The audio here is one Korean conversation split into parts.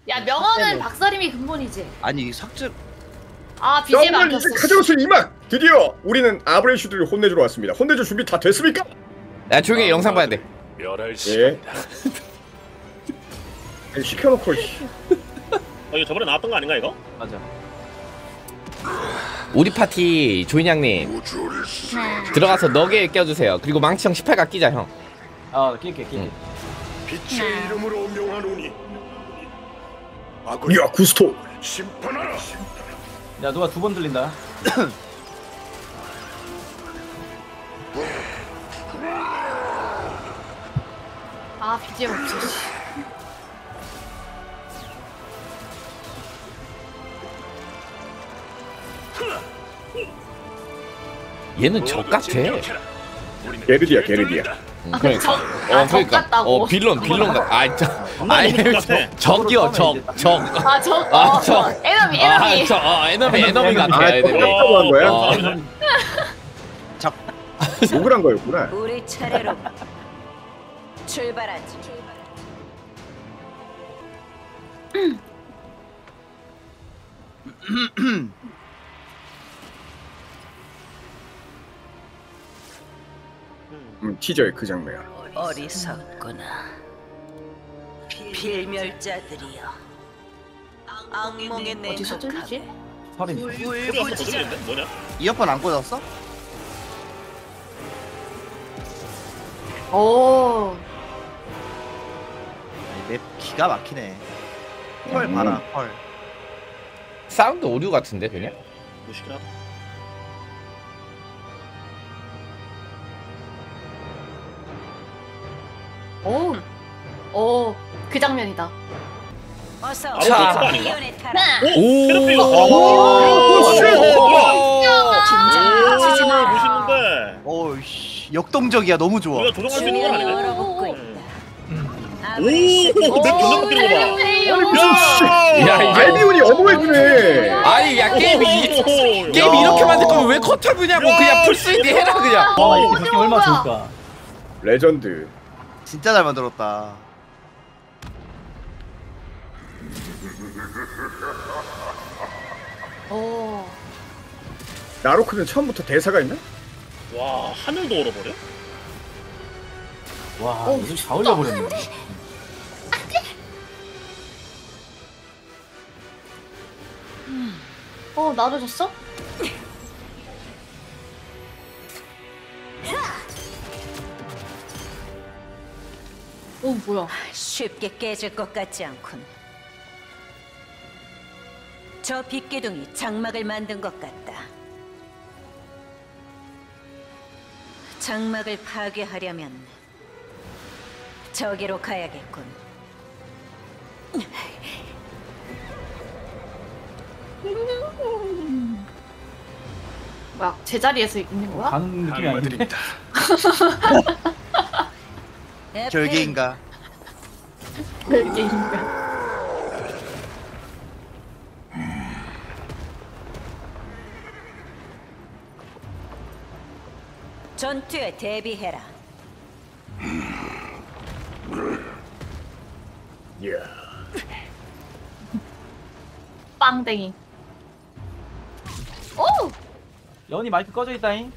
야 명언은 박사림이 근본이지. 아니 삭제. 아 BGM 안 이제 켰어. 카제로스 이만 드디어 우리는 아브레슈드를 혼내주러 왔습니다. 혼내줄 준비 다 됐습니까? 야 조용히 영상 봐야 돼. 예. 시켜놓고. 이거 저번에 나왔던 거 아닌가 이거? 맞아. 우리 파티 조인양님 들어가서 너게 껴주세요. 그리고 망치형 18각 끼자 형. 끼게. 빛의 이름으로 명하노니 야 구스토. 심판하라. 야 누가 두 번 들린다. 아 BGM 없어. 얘는 적 같아. 게르디야 게르디야. 그러니까. 적 그러니까. 같다고. 빌런 같아. 아니 너무 똑같아. 적이요 적. 에너미. 에너미 같아. 에너미. 적다고 한 거야? 적. 욕을 한 거였구나. 우리 차례로 출발하지. 티저의 그 장면. 어리석구나. 필멸자들이여. 악몽의 어디서 들리지? 살인. 소리 없어 들리는데? 뭐냐? 이어폰 안 꽂았어? 오. 맵 기가 막히네. 펄 봐라. 펄. 사운드 오류 같은데 그냥? 무식이나. 오. 그 장면이다. 어서 자. 미련에 타라. 진짜 멋있는데. 오이씨 역동적이야. 너무 좋아. 우리가 조종할 수 있는 건 아니네. 열어붙고 있다. 오, 내 견적 바뀌는 거 봐. 야 이거. 알비온이 어머해주네. 아니 야 게임이 이렇게 만들 거면 왜 커터뷰냐고. 그냥 풀3D 해라 그냥. 이렇게 바뀌면 얼마나 좋을까. 레전드. 진짜 잘 만들었다. 오. 나로크는 처음부터 대사가 있나? 와, 하늘도 얼어버려? 와 요즘 다 올려버렸네. 나도 졌어? 오 뭐야? 쉽게 깨질 것 같지 않군. 저 빛기둥이 장막을 만든 것 같다. 장막을 파괴하려면 저기로 가야겠군. 뭐야? 제자리에서 있는 거야? 가는 느낌이 아닌데. 결계인가? 별개인가? 전투에 대비해라. 이야. 빵댕이. 오! 연이 마이크 꺼져 있다잉.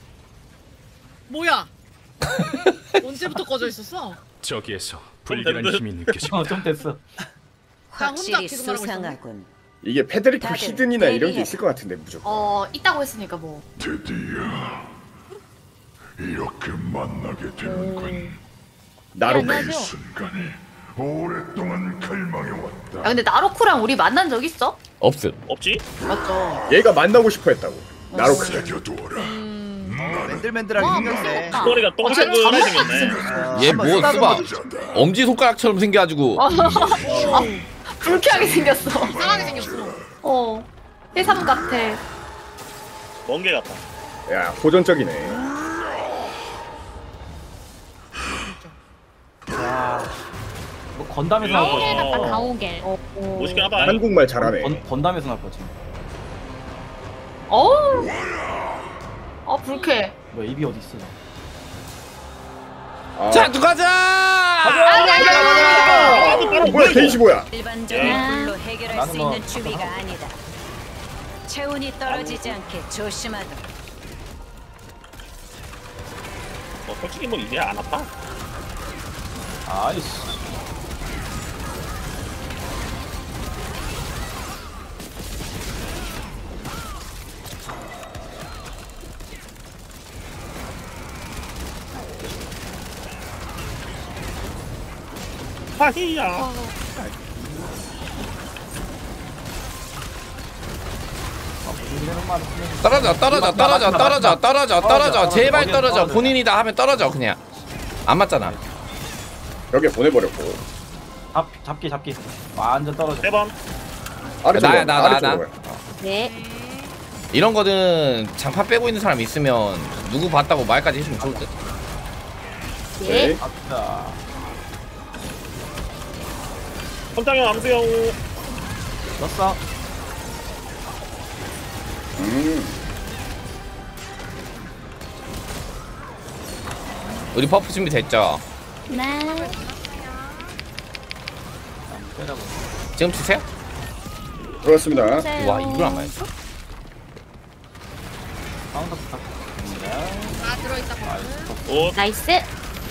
뭐야? 언제부터 꺼져 있었어? 저기에서 불길한 힘이 느껴져. 좀 됐어. 확실히 계속 말하고 있었네. 수상하군. 이게 페데리코 다들 히든이나 이런 게 대비해. 있을 것 같은데 무조건. 있다고 했으니까 뭐. 드디어 이렇게 만나게 되는군. 나로크. 안녕하세요. 순간에 오랫동안 갈망해왔다. 야 근데 나로쿠랑 우리 만난 적 있어? 없음. 없지? 맞죠. 얘가 만나고 싶어 했다고. 나로크. 새겨두어라. 맨들맨들하게 생겼네. 머리가 동글동글하게 생겼네. 얘 뭐 쓰봐. 엄지 손가락처럼 생겨가지고. 불쾌하게 생겼어. 이상하게 생겼어. 해삼 같아. 멍게 같아. 야 호전적이네. 뭐 건담에서 나올 거지. 어. 가오갤. 멋있게 하다. 한국말 잘하네. 건담에서 나올 거지. 불쾌해. 뭐 입이 어디 있어? 아, 자, 또 가자! 가자! 뭐야 게이지 뭐야? 일반적인 불로 해결할 나는 수 뭐 있는 추위가 아니다. 체온이 떨어지지 않게 조심하도록. 솔직히 뭐 이제 안 아파. 아이씨. 하히야. 떨어져 제발 떨어져. 본인이다 하면 떨어져 그냥. 안 맞잖아. 여기 보내버렸고 잡기. 완전 떨어져. 3번. 아래쪽으로 나. 아래쪽으로 가요. 네. 이런 거는 장판 빼고 있는 사람 있으면 누구 봤다고 말까지 해주면 좋을 듯. 네. 갑시다. 선장형 암수형. 넣었어. 우리 퍼프 준비 됐죠? 네. 때려보. 지금 주세요. 들어갔습니다. 와 이걸 안 맞았어? 카운터 부탁드립니다. 아 들어있다. 오. 나이스.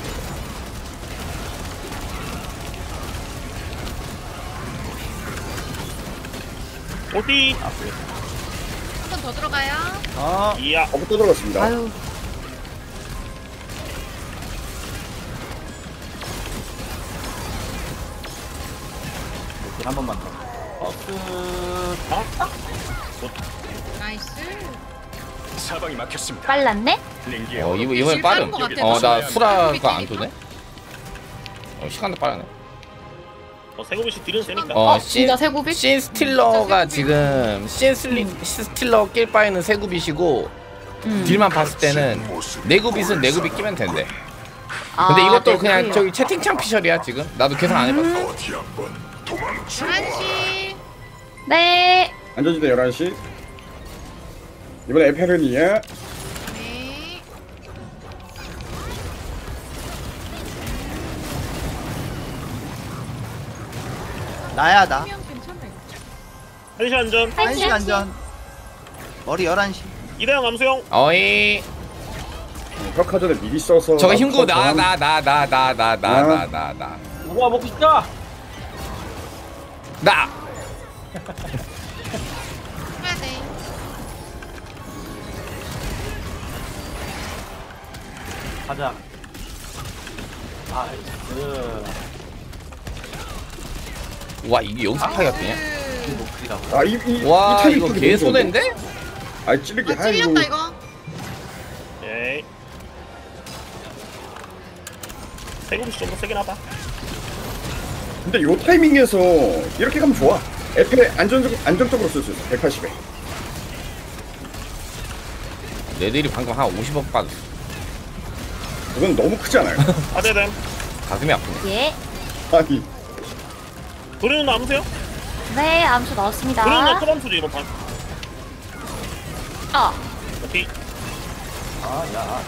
오띠. 한 번 더 들어가요. 이야. 또 들어갔습니다. 아유. 이렇게 한 번만 더. 버스. 나이스. 사방이 막혔습니다. 빨랐네? 이번엔 빠름. 빠른 것 같아. 나 수라가 안 도네. 시간도 빠르네. 세고비씨 딜은 세니까. 진짜 세구빛? 신 스틸러가 지금 스틸러 낄 바에는 세구빛이고 딜만 봤을 때는 내구빛은 내구빛 끼면 된대. 근데 이것도 그냥 저기 채팅창 피셜이야 지금. 나도 계산 안 해봤어. 어디 한번 도망쳐. 11시. 네. 안전지대 11시. 이번에 에페르니아. 네. 나야 나. 수명 괜찮네. 1시 안전. 1시 안전. 머리 11시. 이대형 암수형. 어이 벽화전에 미리 써서. 저거 힘구 나. 나. 우와 먹고 싶다. 나. 해야 돼. 가자. 아이스. 와 이게 여기서 파이가 뜨냐? 이 목소리라고. 이 와 타이밍 이거 너무 개 좋은데? 손해인데? 아 찌르기. 아 찔렸다 이거. 에이. 세고비씨 좀 더 세긴 하다. 근데 요 타이밍에서 이렇게 가면 좋아. 에페 안정적으로 쓸 수 있어. 180에. 내들이 방금 한 50억 빠졌어. 그건 너무 크지 않아요? 아대댐. 가슴이 아프네. 예. 아니 도리는 암수형. 네, 암수 넣었습니다. 도리는 토밤수지 이번 판. 오케이. 야.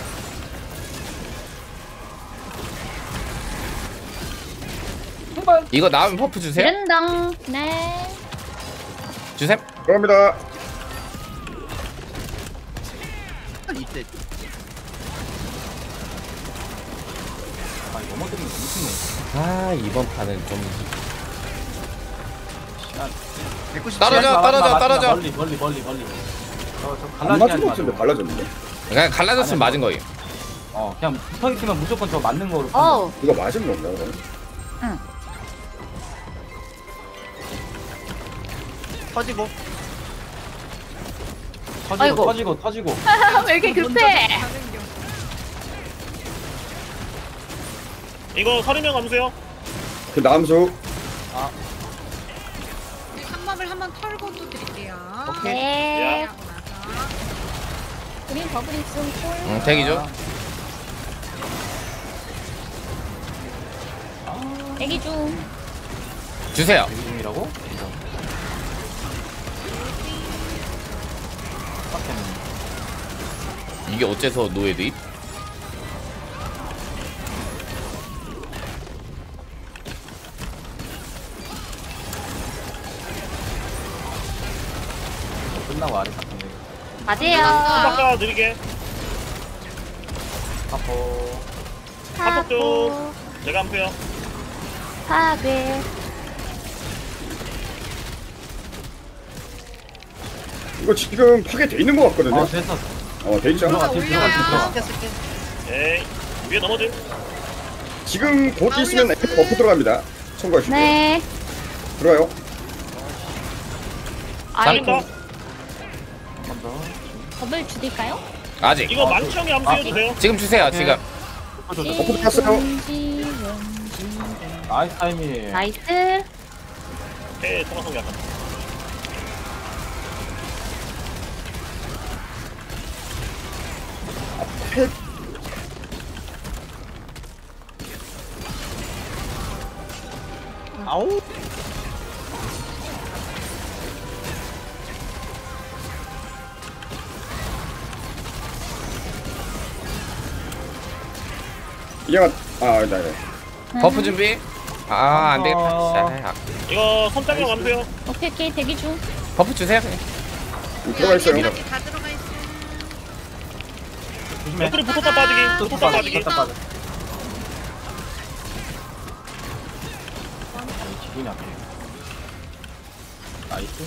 이거 나오면 퍼프 주세요. 랜당. 네. 주셈. 그럽니다. 이때 넘어뜨리는 게 미친네. 아 이번 판은 좀 190. 떨어져. 멀리. 안 맞은 것 같은데 갈라졌는데? 그냥 갈라졌으면 맞은 거예요. 그냥 스파게티만 무조건 저 맞는 거로. 어우. 이거 맞은 건가 그럼? 터지고. 아이고. 터지고. 왜 이렇게 급해? 이거 서리명 암수형. 그 남수. 한번을 한번 털고 또 드릴게요. 네. 하고 나서. 우린 버블 있음 콜. 대기죠. 대기 중. 주세요. 중이라고? 이게 어째서 노예드입? 끝나고 아래 같은 데. 맞아요. 아까 느리게. 파포. 파폭 좀. 제가 안 펴요. 파괴. 이거 지금 파괴돼 있는 것 같거든요. 됐어. 돼 있죠. 들어가, 올려요. 들어가. 에이. 위에 넘어짐. 지금 곧 있으면 에펙 버프 들어갑니다. 참고하시고. 네. 들어가요. 잘린다. 한번 더. 법을 줄일까요? 아직. 이거 망청이 암수 해주세요. 지금 주세요. 지금. 버프 탔어요. 나이스 타이밍. 나이스. 네, 통화성 약간. 아우. 이양아, 네. 버프 준비. 아, 안 되겠다. 아, 이거 선장형 암수요. 오케이 대기 중. 버프 주세요. 그냥. 들어가 있어요. 여기까지 다 들어가 있어. 조심해. 옆으로 붙었다 빠지기. 또 붙었다 빠지기. 빠져. 빠져. 기분이 나쁘네. 나이스.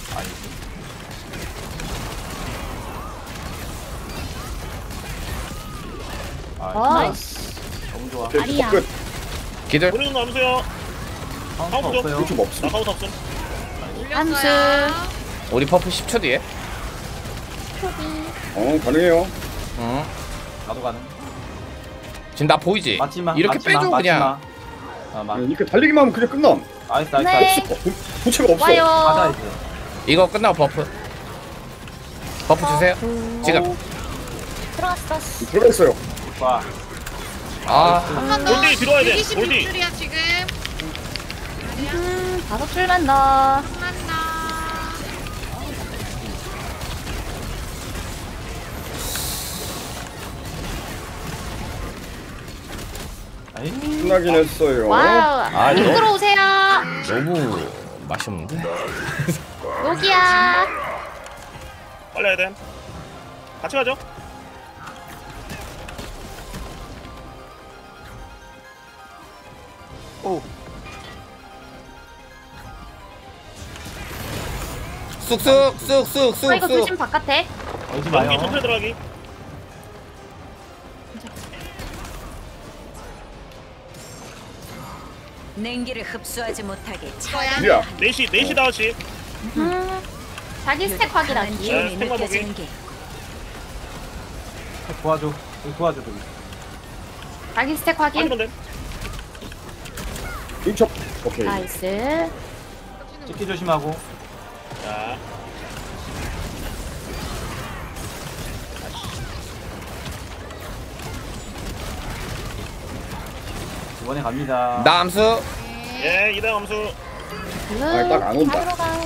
나이스. 너무 좋아. 오케이, 아니야. 끝. 기절. 우리는 암수요. 카운터 카운터 없어요. 요즘 없어. 나 카운트 없음. 올렸어요. 우리 버프 10초 뒤에. 가능해요. 응. 나도 가는. 지금 나 보이지? 맞지 마. 이렇게 맞지 마, 빼줘 맞지 그냥. 마. 맞. 이렇게 달리기만 하면 그냥 끝남. 나이스. 네. 부채가 없어. 와요. 가자 이제. 이거 끝나고 버프. 버프 주세요. 지금. 들어갔어. 들어가 있어요. 와. 아, 한 번 더. 골디 들어와야 돼, 26줄이야 지금. 5줄만 더. 한번 더. 아이. 끝나긴 했어요. 와우. 이거? 이쪽으로 오세요. 너무 맛이 없는데? 여기야. 빨리 해야 돼. 같이 가죠. 쑥쑥 이거 조심 바깥에. 어디 연기 마요. 천천히 들어가기. 냉기를 흡수하지 못하게 이거야. 야, 4시 다시. 자기 스택 확인하기. 기운이 스택만 느껴지는 게 도와줘. 여기 도와줘. 여기. 자기 스택 확인. 빠지면 돼. 인첩. 오케이. 나이스. 찍기 조심하고. 자, 이번에 갑니다. 나 암수. 예, 이당 암수. 딱안 온다. 들어가.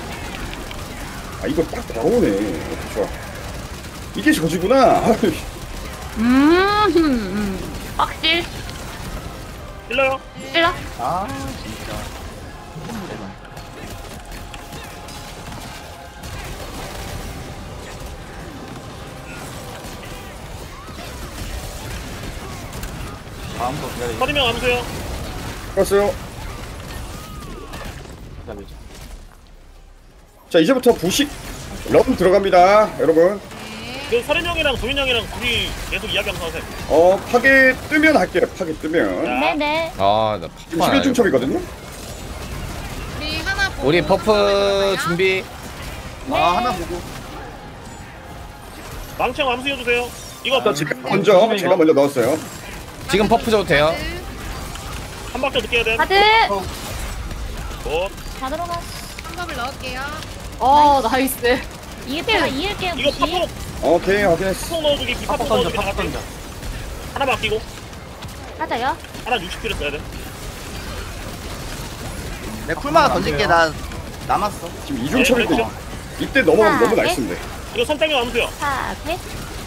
이거 딱 나오네. 좋아. 이게 저지구나. 확실. 일러요. 찔러. 아 진짜. 대박. 다음 거 기다려. 서리명 암수요. 알았어요. 기다리자. 자, 이제부터 부식 럼 들어갑니다, 여러분. 그 서리명이랑 도인형이랑 둘이 계속 이야기하면서 하세요. 파괴 뜨면 할게요. 파괴 뜨면. 자, 네네. 아, 나 지금 버프 안 11중첩이거든요. 우리 하나 보고. 우리 버프 준비. 하나 보고. 망청 암수 해주세요. 이거 자, 제가 먼저 넣었어요. 지금 버프 줘도 돼요. 한 박자 늦게 해야 돼. 가드. 굿. 다 들어가. 한 법을 넣을게요. 나이스. 이을게요. 이거 파폭 오케이, 확인했어. 파폭 넣어주기. 파포 비파폭 던져. 넣어주기. 파포 던져. 하나 맡기고 하자요. 하나 60kg 써야 돼. 내 쿨마가 던질게. 나 남았어. 지금 2중첩인데 이때 넘어가면 너무 나이스인데. 이거 선장형 암수요. 파괴.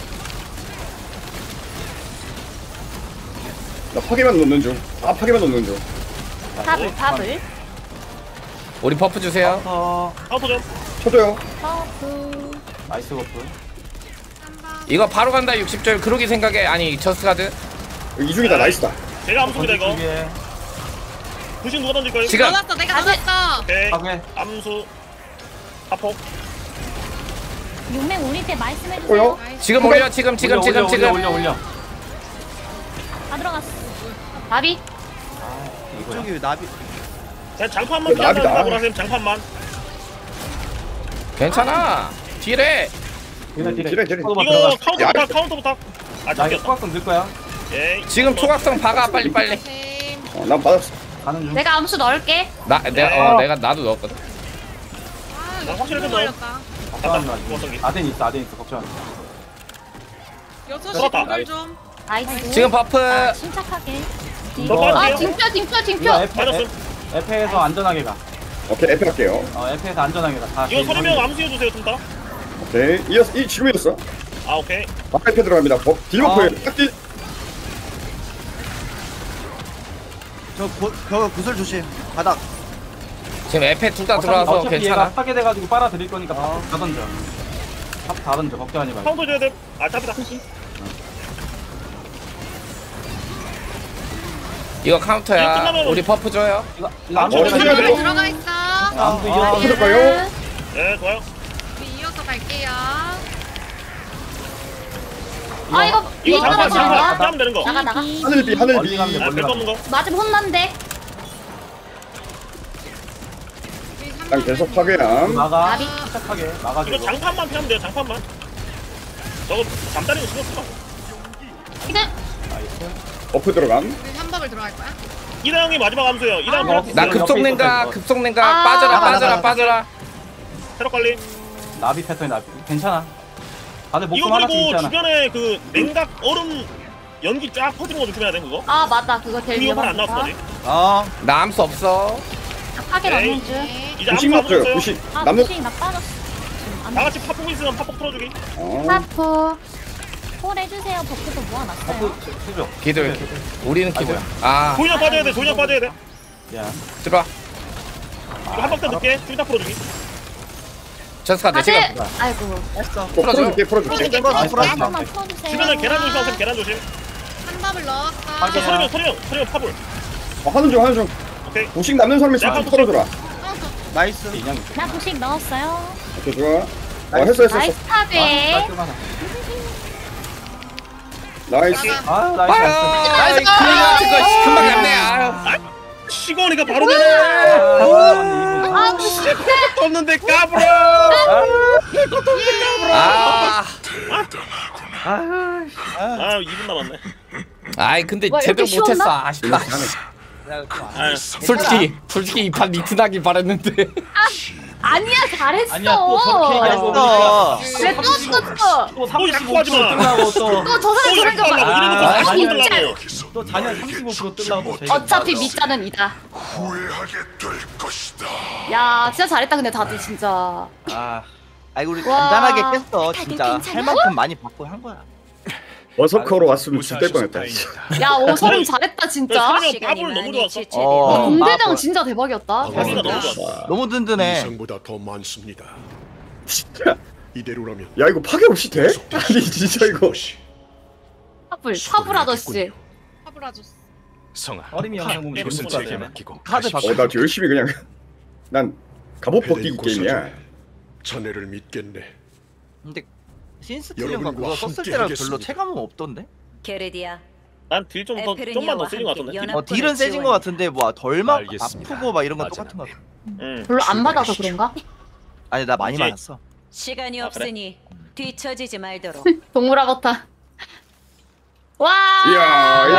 나 파괴만 넣는 중. 파괴만 넣는 중. 탑을. 우리 버프 주세요. 더. 카운터 좀. 쳐줘요. 버프. 나이스 버프. 이거 바로 간다 60절 그러기 생각해. 아니 저스카드 이중이다. 나이스다. 제가 암수입니다 이거. 뒤에. 부신 누가 던질 거예요? 지금 넣었어 내가 넣었어. 오케이. 파괴. 암수. 파폭. 용맹 우리 때 뭐요? 말씀해주세요. 지금 올려 지금 올려. 다 들어갔어. 나비. 이쪽이 나비. 그냥 장판만 나비다. 피한다고 하세요. 장판만. 괜찮아 딜해. 딜해. 이거 야. 카운터 부탁. 아 나 이거 잡혔다. 수학성 넣을 거야. 예. 지금 초각성 박아 빨리. 쌤. 난 받았어. 가는 중. 내가 암수 넣을게. 내가 나도 넣었거든. 이거 확실하게 너무 걸렸다. 걱정하지 마. 죽었던 게. 아덴 있어 걱정하지 마. 6시 들어갔다. 분들 좀. 나이스. 지금 버프. 아, 침착하게. 너 아 빠질게요. 징표. 이거 맞았음. 에페에서 안전하게 가. 오케이. F 할게요. 에페에서 안전하게 가. 다 이거 서리명 암수해주세요 좀 더. 오케이. 지금 이었어. 아 오케이. 앞에 들어갑니다. 딜버프에 딱지. 저 구슬 조심. 바닥. 지금 에페 둘 다 들어와서 어차피 괜찮아. 얘가 파괴돼가지고 빨아들일 거니까 다 던져. 다 던져. 걱정하지 말고. 카운터 줘야 돼. 아 잡히다. 이거 카운터야. 끝나면 우리 버프 줘요. 이거 안 아무 쳐도 데나 돼요. 여기 들어가 있어. 아무도 이겨. 부를까요? 네 좋아요. 우리 이어서 갈게요. 아 이거 이거 장판 나가. 하면 되는 거. 나가. 하늘비. 멀리 가면 돼. 아 멀리 별거 가면 없는 돼. 거. 맞으면 혼난데. 우리 난 계속 파괴함. 막아. 나비. 착하게 이거 막아주고. 장판만 피하면 돼요. 장판만. 저거 잠다리는 신경 쓰지 마. 지금 나이스. 버프 들어감. 우리 3법을 들어갈 거야. 이랑이 마지막 암수예요. 이랑 나 옆에 급속냉각 있었어, 급속냉각 아, 빠져라. 체력 관리. 나비 패턴이 나비. 괜찮아. 다들 목숨 이거 하나씩 그리고 있잖아. 주변에 그 냉각 얼음 연기 쫙 퍼지는 거 조심해야 돼 그거. 아 맞다 그거 제일 이거 안 위험한 나왔어 거다. 아직. 나 암수 없어. 파괴 에이. 넣는 중. 네. 이제 부식 암수 맞줘요. 없어요. 부식. 아 남는. 부식 나 빠졌어. 다 같이 팝폭 있으면 팝폭 틀어주기. 파프. 콜 해주세요. 버프도 모아놨어요. 수죠. 기들. 우리는 기들. 아 조인형 빠져야 돼. 조인형 빠져야 돼. 야. 들어와. 이거 한 박자 늦게 쭉 다 풀어주기. 저스카드 지금. 아이고. 풀어줄게. 풀어줄게. 풀어줄게. 풀어줄게. 한 번만 풀어주세요. 주변에 계란 조심 하세요. 계란 조심. 3법을 넣었어. 파괴. 서리명 파불. 하는 중. 오케이. 부식 남는 사람이 약간 좀 털어줘라. 나이스. 인형. 나 부식 넣었어요. 오케이 좋아. 했어. 나이스 파괴. 깔끔하다. 나이스. 아 나이스. 아유 그 같은 거 씨, 금방 잡네. 아유. 시골이가 바로 되네. 아 진짜. 떴는데 까불어. 아. 아 2분 남았네. 아이 근데 와, 제대로 이렇게 못했어. 쉬웠나? 아쉽다. 아, 솔직히 이 판 리트나길 바랬는데. 아니야 잘했어. 아니야 또 저렇게 얘기하고 잘했어. 왜 또 또 또 약속하지 마. 뜨려고 또 저 사람 저런 거 봐. 이래놓고 아, 40분 아니야. 들라고. 또 잔여 35% 뜨려고 어차피 밑자는 이다. 후회하게 될 것이다. 야 진짜 잘했다 근데 다들 진짜. 아이고 우리 와. 간단하게 깼어. 다들 진짜 괜찮아? 할 만큼 많이 받고 한 거야. 버서커로 왔으면 죽될 뻔했다. 야 오서름 잘했다 진짜. 서리명 시간이 파불 너무 많이 좋았어. 지체되고 공대장 진짜 대박이었다. 파불가 너무 좋았어. 너무 든든해. 이상보다 더 많습니다. 진짜. 이대로라면 야 이거 파괴 없이 돼? 아니 진짜 이거. 파불 아저씨. 파브라줬어. 성아, 어림이 영상 보면 이것은 재밌을 것 제게 같아요. 맡기고 카드 가십시오. 나 열심히 그냥. 난 갑옷 벗기기 게임이야. 자네를 믿겠네. 근데 신스틸링과 그거 여러분과 썼을 함께 때랑 하겠습니다. 별로 체감은 없던데? 게르디아 난 딜 좀 더 좀만 더 쓸린 것 같은데. 연합- 딜은 세진 거 같은데 뭐 덜 알겠습니다. 아프고 막 이런 건 맞아. 똑같은 거 같아. 응. 별로 안 받아서 그런가? 아니 나 많이 이제- 맞았어. 시간이 아, 없으니 뒤처지지 말도록 동물아 같아. 와. 이야.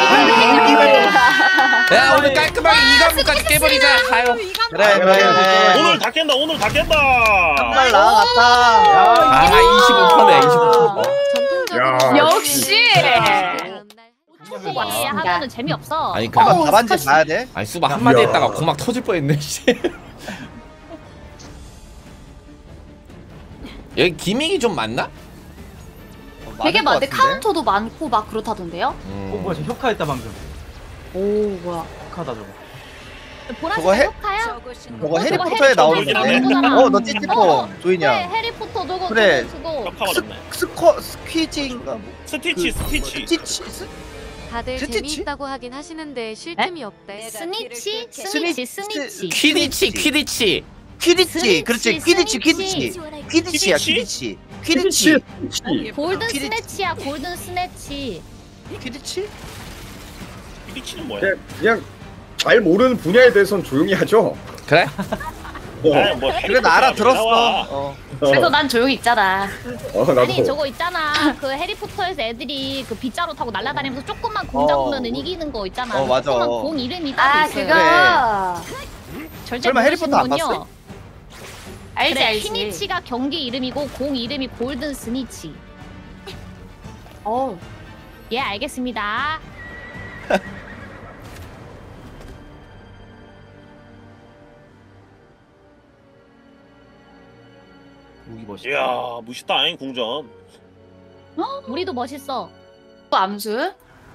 야 오늘 깔끔하게 2관문까지 깨버리자. 가요. 그래. 오늘 다 깬다. 오늘 다 깬다. 정말 나아갔다. 아 25%네 25%. 전통적으로. 야. 역시. 아, 하면은 재미없어. 아니 한번 그 답안지 봐야 돼. 아니 수박 한마디 야. 했다가 고막 터질 뻔했네. 씨. 여기 기믹이 좀 많나? 되게 많은 많은데 것 같은데? 카운터도 많고 막 그렇다던데요? 뭐야 저 효과했다 방금. 오 뭐야? 효과다 저거. 저거 해- 효과야? 저곳은 저거 어, 해리포터에 해리포터 나오는데. 나오잖아. 너 찌찌뽕 조이냐? 해리포터 저거 그래. 저거. 벽화 맞았네. 스퀴지인가 뭐. 스티치 스티치. 스티치? 다들 스티치? 재미있다고 하긴 하시는데 쉴 틈이 없대. 스니치? 스니치. 스니치. 퀴디치 퀴디치. 퀴디치. 그렇지. 퀴디치. 스니치. 퀴디치야 퀴디치? 퀴디치. 그렇지. 골든 퀴디치. 스네치야 골든 스네치. 퀴디치? 스티치는 뭐야? 그냥 잘 모르는 분야에 대해서는 조용히 하죠. 그래? 아, 뭐 그래 나 알아들었어. 그래서 난 조용히 있잖아. 나도. 아니 저거 있잖아. 그 해리포터에서 애들이 그 빗자루 타고 날아다니면서 조금만 공 잡으면 이기는 거 있잖아. 맞아. 조그만 공 이름이 따로 있어요. 절대 설마 해리포터 안 모르시는군요. 봤어? 알지 그래, 알지. 스니치가 경기 이름이고 공 이름이 골든 스니치. 예 알겠습니다. 무기 멋있다. 이야 무시다잉 궁전. 우리도 멋있어. 또 암수?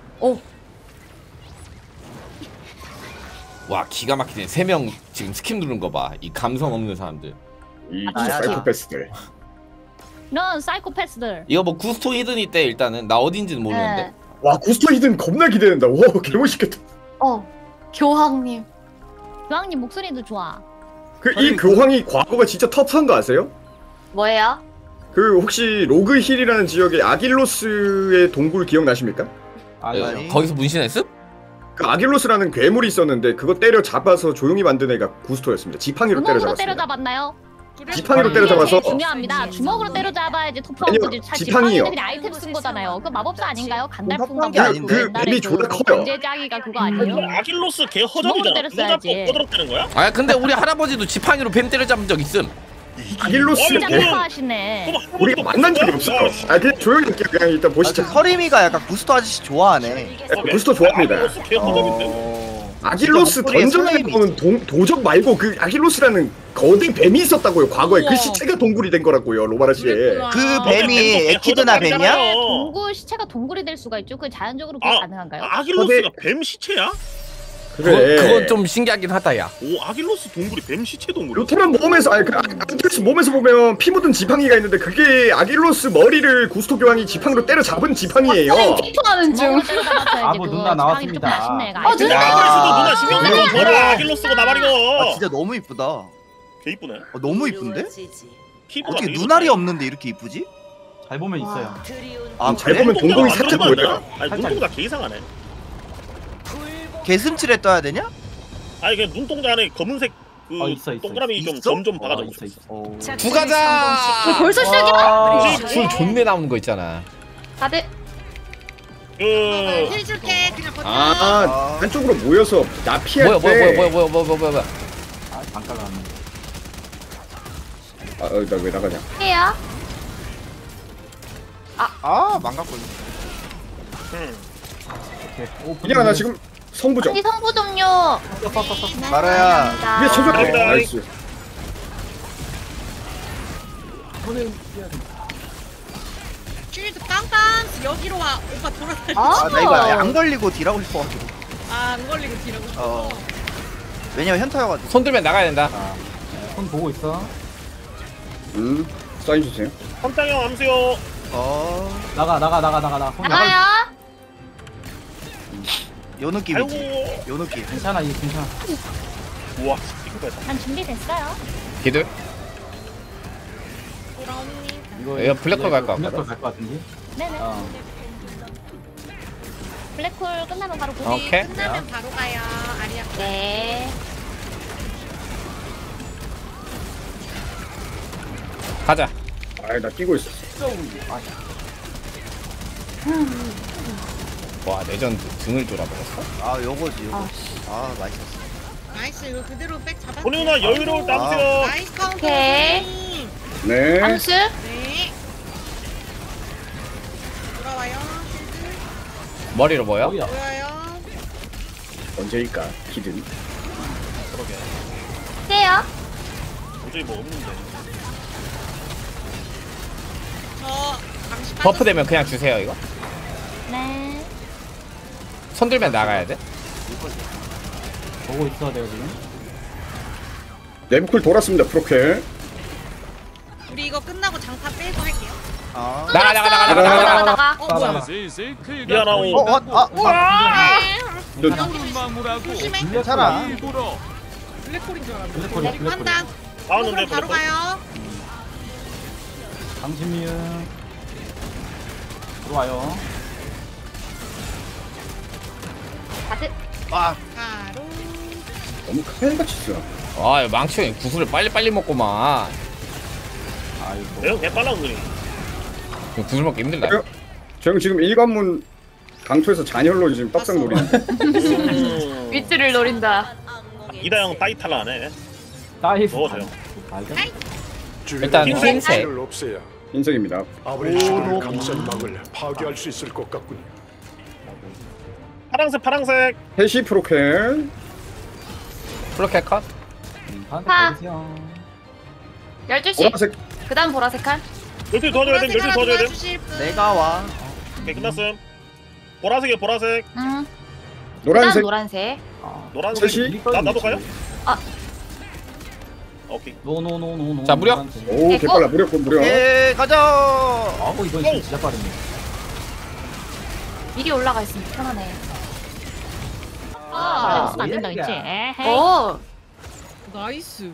와 기가 막히네. 3명 지금 스킵 누른 거 봐. 이 감성 없는 사람들. 이 나야, 사이코패스들. 넌 사이코패스들. 이거 뭐 구스토 히든이 때 일단은 나 어딘지는 모르는데. 네. 와 구스토 히든 겁나 기대된다. 와 개멋있겠다. 교황님. 교황님 목소리도 좋아. 그 이 교황이 과거가 진짜 터프한 거 아세요? 뭐예요? 그 혹시 로그힐이라는 지역의 아길로스의 동굴 기억나십니까? 아니. 거기서 문신했음? 그 아길로스라는 괴물이 있었는데 그거 때려 잡아서 조용히 만든 애가 구스토였습니다. 지팡이로 때려 주먹으로 잡았습니다. 때려잡았나요? 지팡이로 이게 때려잡아서 제일 중요합니다. 주먹으로 때려잡아야지 아니요, 토프하고 지팡이요. 그냥 아이템 쓴 거잖아요. 그 마법사 아닌가요? 간달프인가 게 아닌데. 그 맵이 졸라 커요. 경제자기가 그거 아니에요? 아길로스 개 주먹으로 허접이잖아. 그거 잡고 때렸어야지. 꺼들었다는 거야? 아 근데 우리 할아버지도 지팡이로 뱀 때려잡은 적 있음. 아길로스가 진짜 그럼- 토프하시네. 우리가 만난 적이 없어요. 아 그냥 조용히 할게요. 그냥 일단 보시죠. 서림이가 약간 구스토 아저씨 좋아하네. 구스토 좋아합니다. 아길로스 개 허접인데. 아길로스 진짜 목소리에 던전에 설렘이 나오는 도적 말고 그 아길로스라는 거대 뱀이 있었다고요. 과거에 그 시체가 동굴이 된 거라고요. 로마라시에. 그 뱀이 에키드나 뱀이야? 동굴 시체가 동굴이 될 수가 있죠. 그 자연적으로 그게 가능한가요? 아길로스가 뱀 시체야? 그래. 그건 좀 신기하긴 하다 야. 오 아길로스 동굴이 뱀 시체 동굴. 요테란 몸에서 아니 그 아길로스 몸에서 보면 피 묻은 지팡이가 있는데 그게 아길로스 머리를 구스토 교황이 지팡이로 때려 잡은 지팡이에요. 피통하는 중. 주먹으로 때려잡았어야지. 아부 그거 누나 지팡이 좀 나왔습니다. 아쉽네. 아길로스도 누나 신경 아, 쓰고 보라. 아길로스가 나발이고. 아 진짜 너무 이쁘다. 개 이쁘네. 너무 이쁜데? 피부가 어떻게 되게 눈알이 좋다. 없는데 이렇게 이쁘지? 잘 보면 있어요. 아 잘 그래? 보면 동공이 안 살짝 맞나? 보여요. 아니 눈동자 개 이상하네. 개슴칠에 떠야 되냐? 아니 그냥 눈동자 안에 검은색 그 있어. 동그라미 좀 있어? 점점 박아져 있어 있어. 있어. 부가자. 벌써 시작이야? 술 존내 나오는 거 있잖아. 다들 그 힐 줄게. 그냥 버텨. 아 한쪽으로 모여서 나 피할 뭐야 때. 뭐야. 아 잠깐 안. 나 왜 나가냐? 해요. 아 망갖고 있네. 그냥 나 지금 성부정. 이 성부 좀요. 말아야. 위에 쳐줘. 아이고, 나이스. 쉴드 빵빵. 여기로 와. 오빠 돌아다니. 나 이거 안 걸리고 딜하고 싶어가지고. 안 걸리고 뒤라고. 왜냐면 현타여가지고. 손 들면 나가야 된다. 손 보고 있어. 사인 주세요. 선장형 암수요. 나가. 손 나가. 나가요. 요 느낌이지. 아이고. 요 느낌. 괜찮아 이게 괜찮아. 우와 이거다. 난 준비됐어요. 기들. 돌아오니. 이거 블랙홀 갈것 같거든. 블랙홀 갈것 같은데. 네네. 블랙홀 끝나면 바로 보기. 오케이. 끝나면 바로 가요. 아리아. 네. 가자. 나 뛰고 있었어. 와 레전드 등을 돌아버렸어. 요거지. 맛있었어. 나이스. 이거 그대로 백 잡았어. 본인 누나 여유로울 때 암수요. 나이스 카운터. 오케이. 네. 암수. 네. 돌아와요. 쉴드. 머리로 뭐요? 뭐야? 보여요. 언제일까? 히든. 해요. 도저히 뭐 없는데. 저 방시 버프 되면 그냥 주세요 이거. 네. 손 들면 나가야 돼. 보고 있어 내가 지금. 네브쿨 돌았습니다. 프로켈. 우리 이거 끝나고 장파 빼고 할게요. 나가. 뭐야? 미안하오. 조심해. 괜찮아. 블랙홀인 줄 알았네. 블랙홀이야 블랙홀. 한당. 나오는데 바로 가요. 강신미은 들어와요. 아, 바로. 너무 칼같이 써. 아 망치 구슬을 빨리 먹고만. 아이고. 내가 개 빨라 은근히. 구슬 먹기 힘들다. 저 형 지금 일관문 강초에서 잔혈로 지금 떡상 노리는데. 위치를 노린다. 이다영 따이탈라네. 나이스. 넣어줘요. 일단 흰색. 흰색을 없애야 인석입니다. 아브레슈를 감싼 막을 파괴할 수 있을 것 같군요. 파랑색. 해시 프로켈. 프로켓 컷. 파란색 보세요. 12시. 보라색. 그 다음 보라색 칼. 12 도와줘야 돼. 12 도와줘야 돼. 도와주실 분. 내가 와. 오케이 끝났음. 보라색이야 보라색. 응. 그 다음 노란색. 노란색. 노란색. 셋이. 나도 가요? 아. 오케이. 노노노노노. 자, 무력. 오 개빨라 무력 무력. 예, 가자. 아우 이번 진짜 빠르네. 미리 올라가 있으면 편하네. 아, 무슨 안 된다 예. 했지? 에헤이. 어. 나이스.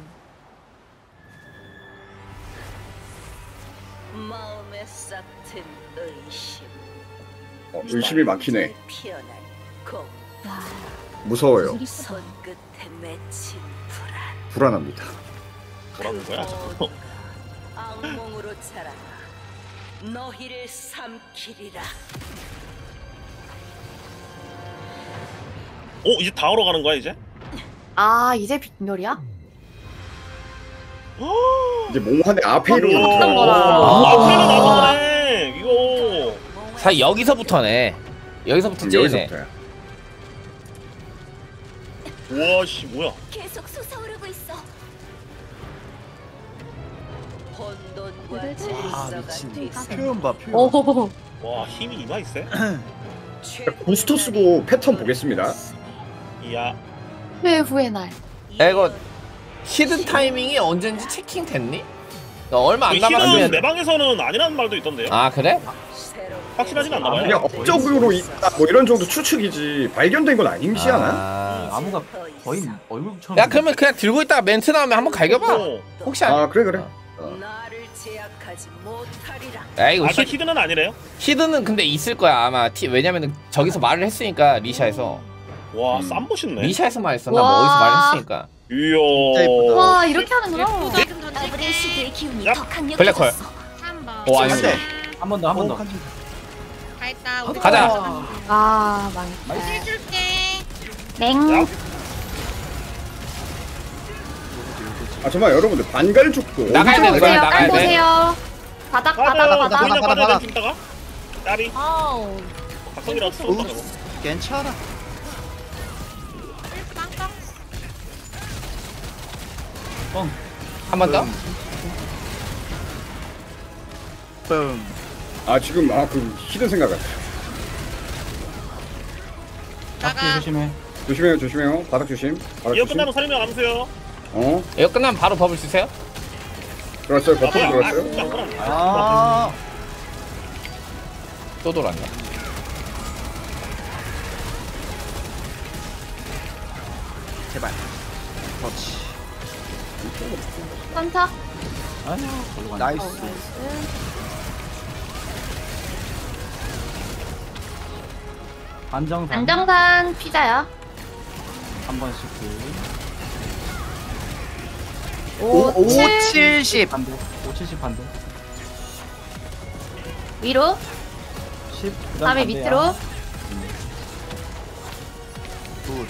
마음에 싹튼 의심. 의심이 막히네. 피어난 공. 무서워요. 손끝에 맺힌 불안합니다. 뭐라는 거야? 불안. 악몽으로 자라나 너희를 삼키리라. 오 이제 다 얼어가는 거야 이제? 아 이제 빗멸이야? 이제 몽환의 앞에 이루는 어떤 거라. 앞에는 나오네 이거. 사 여기서부터네. 여기서부터 찌네. 여기서부터야. 우와씨 뭐야? 계속 솟아오르고 있어. 혼돈과 아, 질서가 미친. 뒤섞여 표현 봐, 표현. 오. 와 힘이 이마 있어? 부스터 쓰고 패턴 보겠습니다. 이야. 최후의 날. 야 이거 히든 타이밍이 언젠지 체킹 됐니? 얼마 안 히든 남았으면. 내 방에서는 아니라는 말도 있던데요? 아 그래? 확실하진 않나 봐요. 그냥 업적으로 있다 뭐 이런 정도 추측이지 발견된 건 아니지 않아? 아. 나무가 거의 얼굴처럼. 야 그러면 그냥 들고 있다가 멘트 나오면 한번 갈겨봐. 어. 혹시 안. 아 그래. 나를 제약하지 못하리라. 야 이거 아, 일단 히든은 아니래요? 히든은 근데 있을 거야 아마. 왜냐면은 저기서 말을 했으니까 리샤에서. 와, 쌈 멋있네. 리샤에서 말했었나? 뭐 와. 어디서 말했으니까. 이야. 와 이렇게 하는구나. 예쁘다. 아브레슈드의 기운이 야. 더 강력해졌어. 블랙홀. 3번. 오 아닌데. 한 번 더, 한 번 더. 다 했다. 우리 가자. 아 망했다. 해줄게. 냉. 아 정말 여러분들 반갈죽도 나가야 돼, 언제 나가야 보세요. 돼. 깐 보세요. 바닥 맞아요. 바닥. 보이냐 바닥, 빠져야 바닥. 돼, 좀 있다가. 까비. 아우. 각성이라도 쏘다 저거. 괜찮아. 한 번 더? 뻥. 아 지금 그 히든 생각 같아. 앞뒤 조심해. 조심해요. 바닥 조심. 바닥 이거 조심. 끝나면 설명 감수요. 이거 끝나면 바로 버블 주세요. 들어왔어요. 버튼 들어왔어요. 아, 또 돌았네. 제발. 그렇지. 선차. 아유, 걸로 가네. 나이스. 안정산. 안정산 피자야. 한 번씩. 5, 7 70. 반대. 570 반대. 위로. 10. 다음에 밑으로. 굿.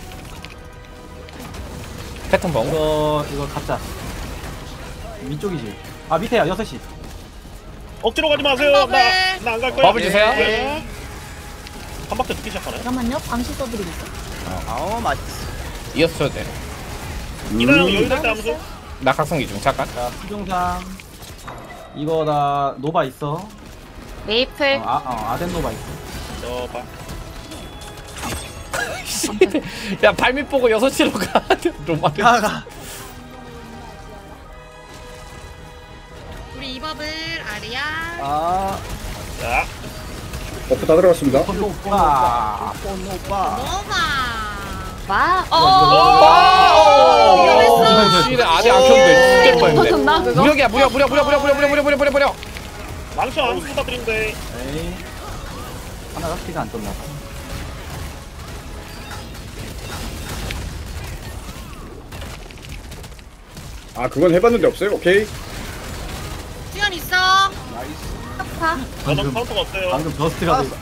패턴 번. 이거 가짜. 위쪽이지. 아 밑에야 6시. 억지로 가지 마세요. 나 안 갈 거야. 버블 주세요. 네. 한 박자 늦게 시작하네. 잠깐만요. 방시 써드리고 있어. 맛있어. 이어서 쳐도 돼. 이나영 여유 될때 함수. 낙하성기 중 잠깐. 자 수정상. 이거 나 노바 있어. 메이플. 아덴 노바 있어. 저 봐. 야 발밑 보고 6시로 가. 로마를. 가가. 우리 리버블 아리아. 아 자, 버프 다 들어갔습니다. 오빠. 오빠 노바. 오! 씨네 아직 안 켰는데 죽겠 뻔했네. 터졌나 그거? 무력이야 무력. 망치 안 부탁드린데. 에이. 하나가 피가 안 떴나 봐. 아 그건 해봤는데 없어요. 오케이. 수연 있어. 저는 카운터가 없어요. 방금 저스트가 돼.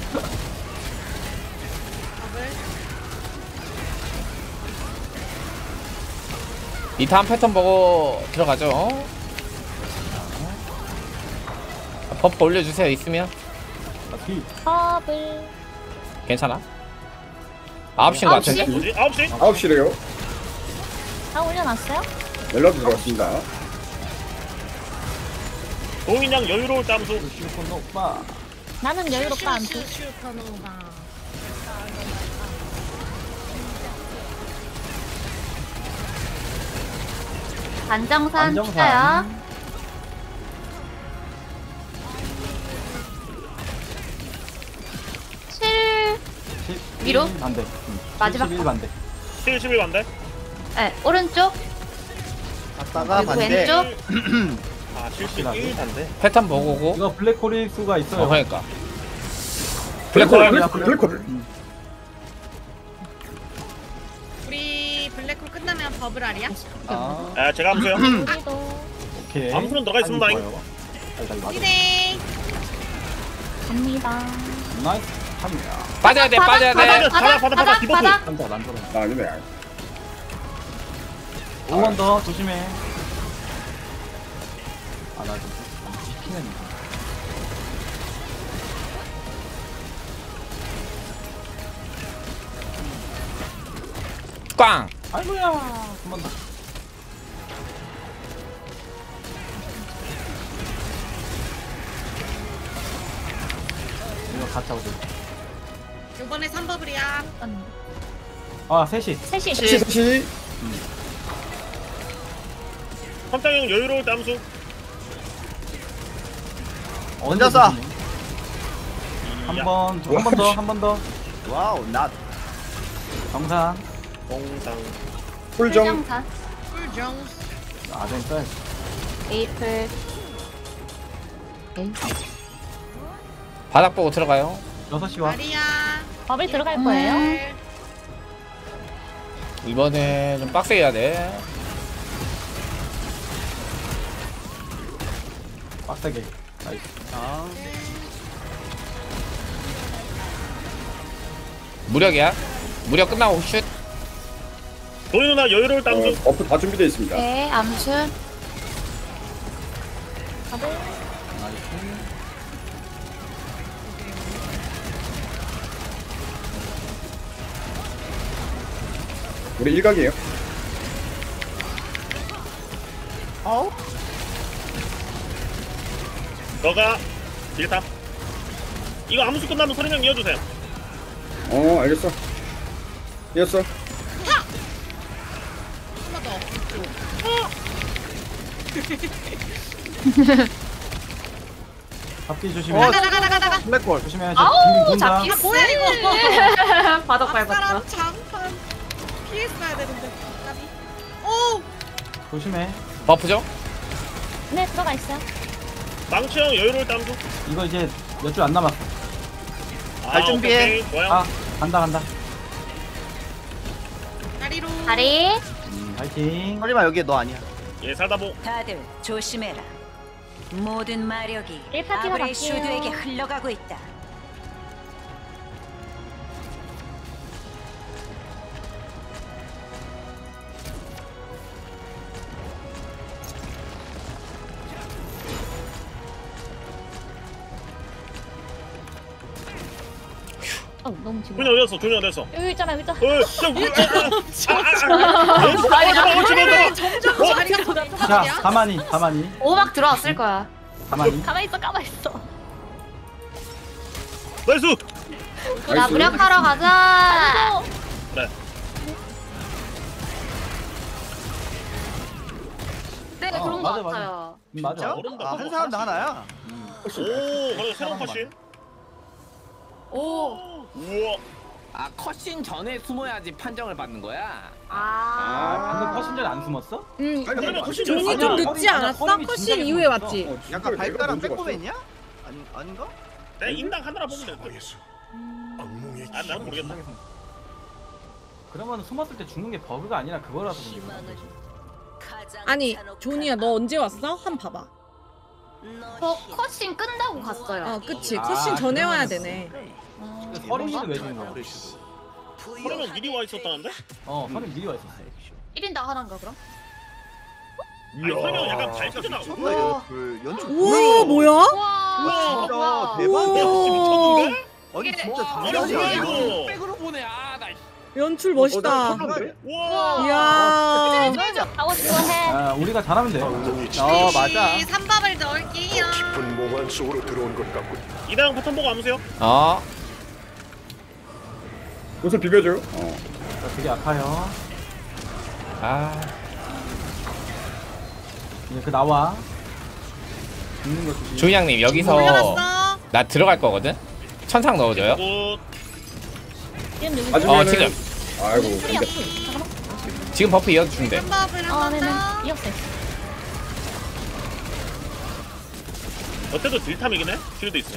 이 다음 패턴 보고 들어가죠. 버프 올려주세요 있으면. 컵을 괜찮아? 9시인 것 같은데? 뭐지? 9시? 9시래요. 다 올려놨어요? 멜로디 들어갔습니다. 도인양 여유로울 땀수. 오빠. 나는 여유롭다 않지. 슈퍼노바. 반정산 추가요. 위로? 반대. 마지막 11 반대. 71 반대. 네, 오른쪽. 갔다가 그리고 반대. 왼쪽. 아, 71 반대. 패턴 보고 오고. 이거 블랙홀일 수가 있어요. 그러니까 블랙홀. 우리 블랙홀 끝나면 버블 아리아. 아, 제가 암수요. 우리도 오케이. 암수는 들어가 있습니다. 이네. 갑니다. 나이스. 합니다. 빠져야 돼. 바닥, 디버프. 남자 남자로. 아 아니네. 5번 더 조심해. 아, 나 좀 시키는. 꽝. 아이고야. 한 번 더. 이거 가짜 오죠. 이번에 3버블이야. 아, 셋이. 셋이. 셋이. 선장형 여유로울 땀수. 먼저 쏴. 한 번 더. 와우 낫. 정산. 공상. 풀정. 풀정산. 풀정스. 아덴 써야지. 에이플. 바닥 보고 들어가요. 6시 와. 아리아. 버블 들어갈 거예요. 이번에 좀 빡세게 해야 돼. 빡세게. 나이스. 아 무력이야. 무력 끝나고 슛. 도인 누나 여유로울 땀수. 버프 다 준비되어 있습니다. 네, 암수. 버블. 우리 일각이에요. 너가 딜탑. 이거 암수 끝나면 소리명 이어주세요. 알겠어. 이었어. 한번 더. 잡기 조심해. 나가. 블랙홀. 조심해. 아우, 잡기. 아, 뭐야 이거. 바닥 앞사람 밟았다. 장판. 피했어야 되는데. 까비. 오. 조심해. 버프죠? 네 들어가 있어요. 망치형 여유로울 땀수. 이거 이제 몇 줄 안 남았어. 갈 준비해. 오케이, 좋아요. 아, 간다. 다리로. 다리. 파이팅. 설마 여기에 너 아니야. 예, 살다보. 다들 조심해라. 모든 마력이 1파티가 아브레 갈게요. 슈드에게 흘러가고 있다. 너무 지금. 도인 어디였어? 도인 어디였어? 여기 있잖아 여기 있잖아. 점점 자리가 더 자, 나타나냐? 가만히. 오막 들어왔을 거야. 가만히. 가만히 있어. 나이스. 나 무력하러 가자. 그래. 네, 그런 거 맞아. 같아요. 맞아. 진짜? 모른다. 아, 한 사람당 하나야? 오, 그래 새로운 컷신. 오. 우와. 아 컷신 전에 숨어야지 판정을 받는 거야? 방금 컷신 전에 안 숨었어? 응. 그러면 컷신 종이 전에 좀 아니야. 늦지 않았어? 허름이 컷신 진작에 이후에 숨었어. 왔지. 약간 내가 발가락 먼저 봤어. 빼꼼했냐? 아닌가? 내 인당 하나라 보면 돼. 상황에서 악몽의 아, 난 모르겠다. 그러면 숨었을 때 죽는 게 버그가 아니라 그거라서 그런 거지. 아니 조니야 너 언제 왔어? 한 번 봐봐. 저 컷신 끝나고 갔어요. 어 그치 아, 컷신 전에 그러면은- 와야 되네. 서린이는 왜 죽는 거야? 그러면 미리 와 있었다는데? 서린 미리 와 있었어. 1인당 하나인가 그럼? 아니 설명 약간 밝게 나오고. 미쳤다 그 연출. 우와 뭐야? 와. 진짜 와. 대박이야. 역시 미쳤는데? 아니 진짜 이게 장난이야 뭐야, 이거. 이거? 백으로 보내. 아 나. 연출 멋있다. 와. 이야. 하고 싶어 해. 아, 우리가 잘하면 돼. 맞아. 삼밥을 넣을게요. 깊은 몽환 속으로 들어온 것 같군. 이당 바텀 보고 암으세요? 우선 비벼줘. 되게 아파요. 아 이제 그 나와. 죽는 거 조심. 조이양님 여기서 올라갔어. 나 들어갈 거거든. 천상 넣어줘요. 굿. 지금 여기 맞으면은- 지금 아이고. 풀이 근데 앞에. 잠깐만. 지금 버프 이어준대. 삼밥을 아 네네. 한번 이었어요. 어때도 딜탐이긴 해? 쉴드 있어요.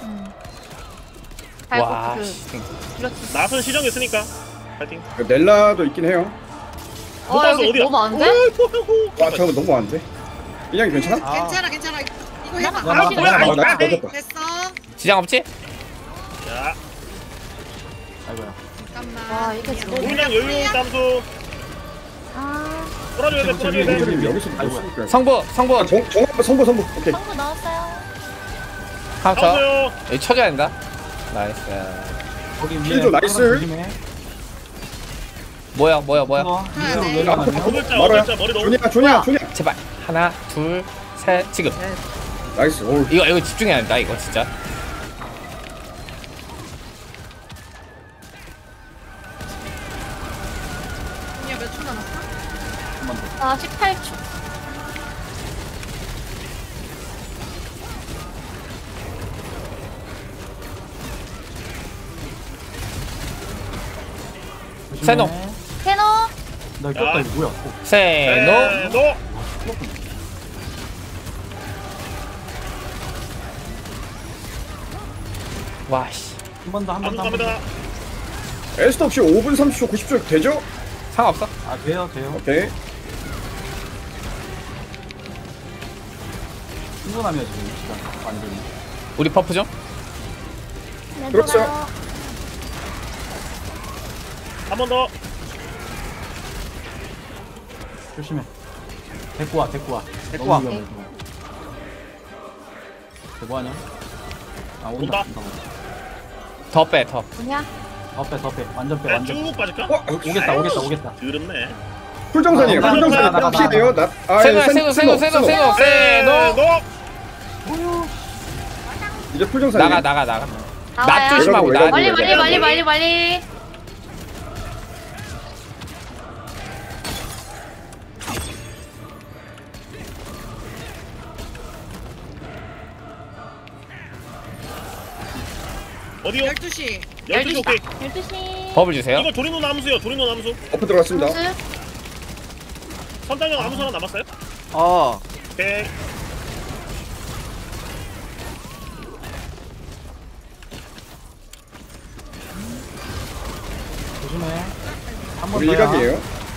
와. 그 씨. 나선 시정했으니까 파이팅. 넬라도 있긴 해요. 어 여기 어디야? 너무 안 돼? 와 저거 너무 안 돼. 이냥 괜찮아? 괜찮아 괜찮아. 이거 해봐. 나 나갔다, 뭐야, 나갔다. 나 넣었다. 됐어. 지장 없지? 자, 아이고야. 잠깐만. 와 이게 지금. 공량 여유 담수. 아. 끌어줘야 돼, 끌어줘야 돼. 선생님 여기서 못 쓰니까. 성부 성부 아, 선보 오케이. 성부 넣었어요. 카운터. 담수요. 여기 쳐줘야 된다. 나이스. 거기 위에 힐도 나이스. 조심해. 뭐야 그거 아, 밑으로 네. 내려가면 안 돼. 어글자, 말아요. 어글자, 머리 넣어. 조냐. 제발 하나 둘 셋 지금. 나이스. 오. 이거 집중해야 된다 이거 진짜. 조니야 몇 초 남았어? 한번 더. 아 18초. 조심해. 세노. 캐노. 나 꼈다 이거 뭐야? 세노. 너. 와씨. 한 번 더, 한 번 암수 더, 한 번 더. 갑니다. 에스터 없이 5분 30초 90초 되죠? 상관없어. 아 돼요. 오케이. 충분하면 지금 시간 완전히. 우리 버프 좀. 그렇죠. 한 번 더. 조심해. 데리고 와. 데리고 와. 너무 위험해, 지금. 쟤 뭐하냐? 아 온다. 온다. 더 빼 더. 뭐냐? 더 빼. 완전 빼. 그냥 완전. 쭉 빠질까? 오겠다. 드럽네. 풀정산이에요. 아, 풀정산 나가. 피해요. 세노 세노. 이제 풀정산이에요. 나가. 나와요. 나 조심하고 나. 멀리. 어디요? 12시. 12시 오케이. 12시. 버블 주세요. 이거 조리노 암수요. 조리노 암수. 버프 들어갔습니다. 무슨? 선장형 암수 하나 남았어요? 오케이. 조심해. 한 번 우리 더야. 일각이에요.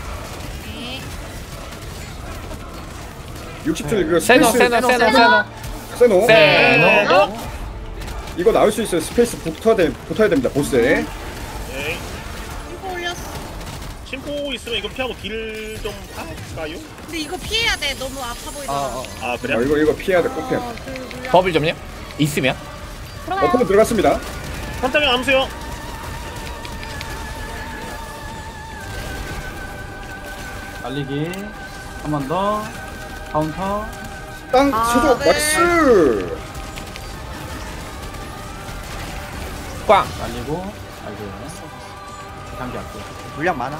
60초 그 세노 스페이스 세노. 이거 나올 수 있어요. 스페이스 붙어야 됩니다. 보스에. 오케이. 이거 올렸어. 침포 있으면 이거 피하고 딜 좀 할까요? 근데 이거 피해야 돼. 너무 아파 보이잖아. 아 그래? 이거 피해야 돼. 꼭 피해. 버블 좀요. 있으면. 버프 들어갔습니다. 선장형 암수요. 달리기. 한 번 더. 카운터. 땅 최저 네. 나이스. 꽝. 날리고. 아이고. 단계 할게. 물량 많아.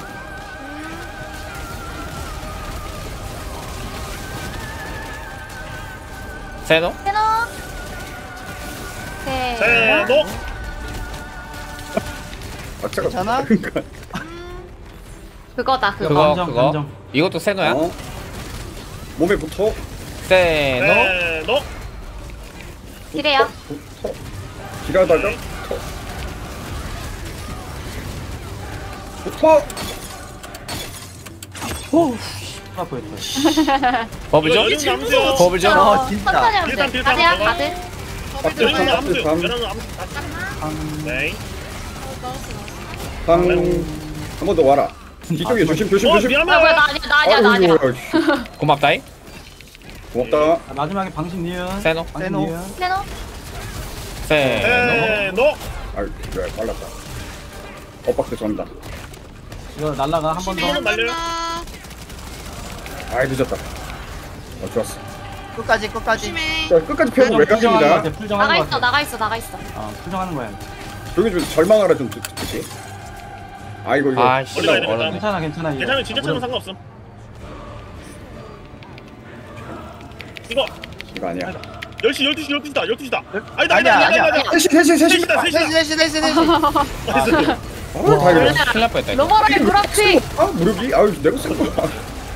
세노. 세노. 세. 세노. 괜찮아? 그거다 그거. 그거 감정, 그거. 감정. 이것도 세노야. 몸에 붙어. 세노. 세노. 딜해요. 붙어. 길하다가 붙어. 보였다. 버블 좀. 이거 암수요. 버블 좀. 천천히 하면 일단 돼. 딜 가드야 가봐. 가드. 연우는 암수. 다음. 연우는 암수. 네. 한 번 더 와라. 뒤쪽에 조심 조심 조심. 미안해. 아 뭐야 나 아니야 나 아니야 나 아니야. 아이고, 씨. 고맙다이. 고맙다. 아, 마지막에 방식 니은. 세노. 방식 니은. 세노. 세노. 세노. 아유 그래 빨랐다. 엇박스 전다. 이거 날라가 한 번 더. 한번 날려. 아이 늦었다. 좋았어. 끝까지. 자, 끝까지 펴고 외곽입니다. 풀정하는 나가 거 있어 같아. 나가 있어 나가 있어. 풀정하는 거야. 여기 좀 절망하라 좀 듣지. 아 이거 아씨. 올라가야 돼, 어렵네. 괜찮아 괜찮아 이거. 괜찮으면 진짜 차면 상관없음. 이거 이거 아니야. 12시다. 아니다. 셋이. 아 다행이다. 큰일 날 뻔했다. 이거. 로버로의 그렇지. 아 무력이 아유 내가 쓴 거야.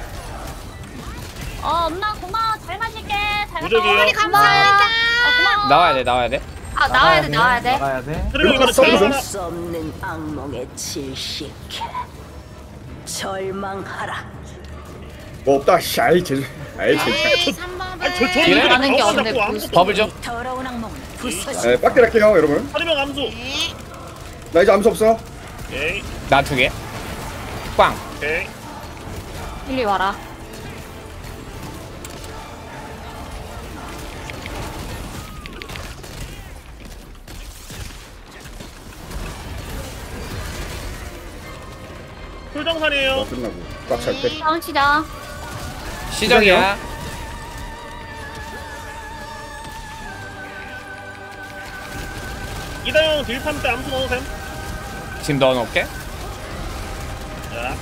엄마 고마워. 잘 마실게. 잘 무적이에요. 먹어. 감사합니다. 고마워. 나와야 돼. 아 나와야 돼 나와야 돼. 나가야 돼. 그리고 이거는 써, 제일 써. 하나. 수 없는 악몽에 질식해. 절망하라. 뭐 없다. 씨, 아이 제주. 아이 제주. 3번 아니 발. 저 딜해? 가는 게 없네, 버블 좀. 더러운 악몽 부서져. 네, 빡대 할게요 여러분. 사리명 암수. 나 이제 암수 없어. 오케이. 나 2개. 꽝. 오케이. 이리 와라. 풀정산이에요. 끝나고 꽉 찰 때. 다음 시작. 시정이야. 이다영 딜탐 때 암수 넣으셈. 지금 넣어놓을게. 자.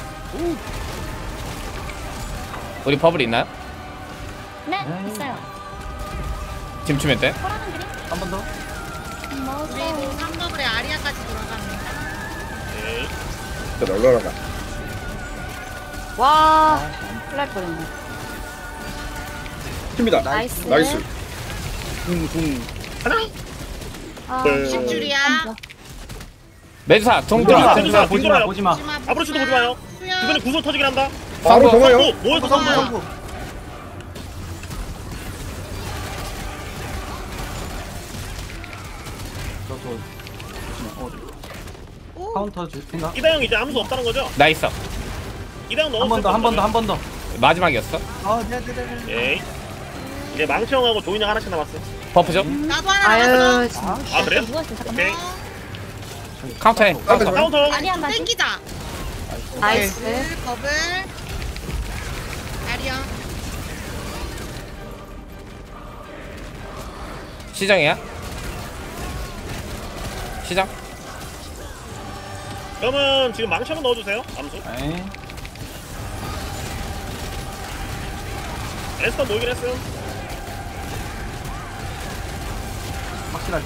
우리 버블 있나요? 네 있어요. 지금 주면 돼. 호라는 드림. 한 번 더. 우리 3번에 아리아까지 돌아갑니다. 오케이. 자 널널하다. 와. 큰일 날 뻔했네. 팀이다. 나이스. 나이스. 아, 네. 10줄이야. 매주사 동 들어와. 들어와. 보지 마 보지 마. 아브로치도 보지 마요. 이번에 구슬 터지긴 한다. 바로 선거. 정화요. 뭐에서 선거? 카운터 줄 생각. 이다영 이제 암수 없다는 거죠? 나 있어. 이다영 넣었을 한 번 더. 마지막이었어. 오케이. 이제 망치형하고 조인형 하나씩 남았어. 버프 좀. 나도 하나 아유 남았어. 진짜. 아 그래요? 누워있어. 잠깐만. 오케이. 카운터해. 카운터. 카운터. 아니야 다시. 땡기자. 나이스. 버블. 아리아. 시정이야. 시정. 그러면 지금 망치 한번 넣어주세요. 암수. 네. 에스터 모이긴 했어요. 확실할게.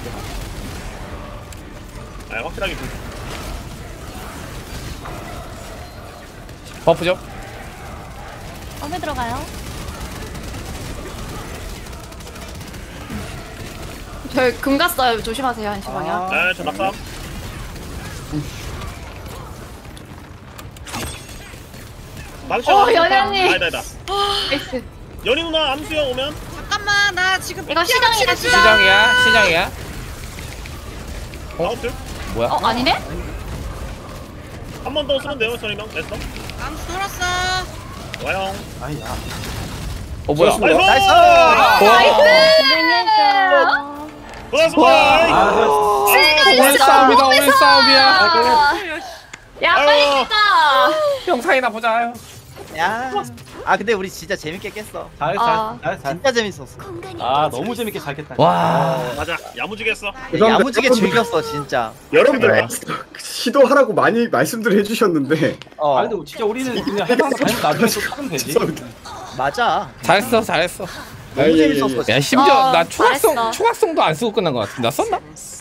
아 확실하게 그. 버프 좀. 어디 들어가요? 저금 갔어요. 조심하세요 한시 방향. 네, 저 낙사. 망치. 연현님. 아니다. 나이스. 연희 누나 암수형 오면. 잠깐만 나 지금 이거 시정이야 시정. 시정이야. 아웃들. 뭐야? 아니네? 한 번 더 쓰면 돼요, 저희명. 에스터. 암수 돌았어. 와요. 아이야. 뭐야? 나이스. 고생했어. 고맙습니다. 오늘 싸움이다. 오늘 싸움이야. 야 아유. 빨리 겠다. 영상이나 보자. 아유. 야. 아 근데 우리 진짜 재밌게 깼어. 잘했어. 진짜 재밌었어. 아 너무 재밌게 잘 깼다. 와. 맞아. 야무지게 했어. 야무지게 즐겼어 진짜. 여러분들 시도하라고 많이 말씀들 해주셨는데 아니 근데 진짜 우리는 그냥 해방 나중에 또 하면 되지. 맞아. 잘했어. 너무 재밌었어. 야 심지어 나 잘했어. 초각성도 안 쓰고 끝난 것 같은데. 나 썼나?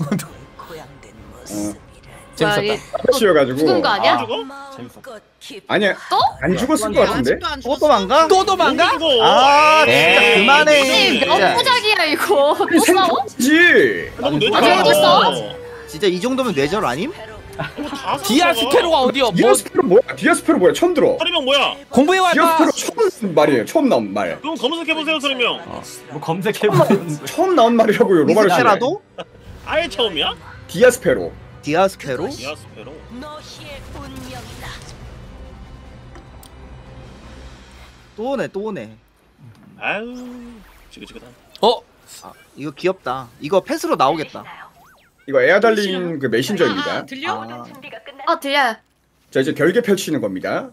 재밌었다. 아저씨여가지고. 죽은 거 아니야? 재밌어. 아니야. 또? 안 죽었을 것 같은데. 아직도 안 또 죽었어. 도망가? 또 도망가? 아 진짜 에이, 그만해. 몇 진짜. 부작이야 이거. 또 싸워? 지. 나도 뇌 아직 어딨어? 진짜 이 정도면 뇌절 아님? 디아스페로가 어디야? 뭐 디아스페로 뭐야? 디아스페로 뭐야? 처음 들어. 서리명 뭐야? 디아스페로 공부해왔다. 처음 말이에요. 처음 나온 말. 그럼 검색해보세요 서리명. 뭐 검색해보는 처음 나온 말이라고요. 로마를 디스페라도? 아예 처음이야? 디아스페로. 디아스페로? 디아스페로. 또 오네 또 오네. 아유 지긋지긋한. 아, 이거 귀엽다. 이거 패스로 나오겠다. 이거 에아달린 그 메신저입니다. 아, 들려? 아 들려요. 자 이제 결계 펼치는 겁니다.